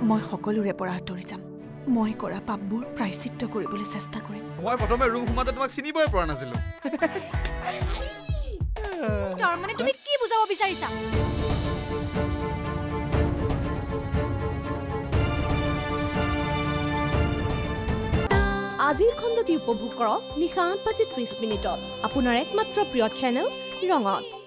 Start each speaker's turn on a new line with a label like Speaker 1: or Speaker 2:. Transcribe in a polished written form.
Speaker 1: মই সকলোৰে পৰা আঁতৰি যাম মই কৰা পাপবোৰ প্ৰায়শ্চিত্ত কৰিবলৈ চেষ্টা কৰিম
Speaker 2: মই প্ৰথমে ৰুম সোমাতে তোমাক চিনিবই পৰা নাছিলো
Speaker 3: তাৰ মানে তুমি কি বুজাব বিচাৰিছা
Speaker 4: আজিৰ খণ্ডটি উপভোগ কৰক নিশা 8:30 মিনিটত আপোনাৰ একমাত্ৰ প্ৰিয় চেনেল ৰঙত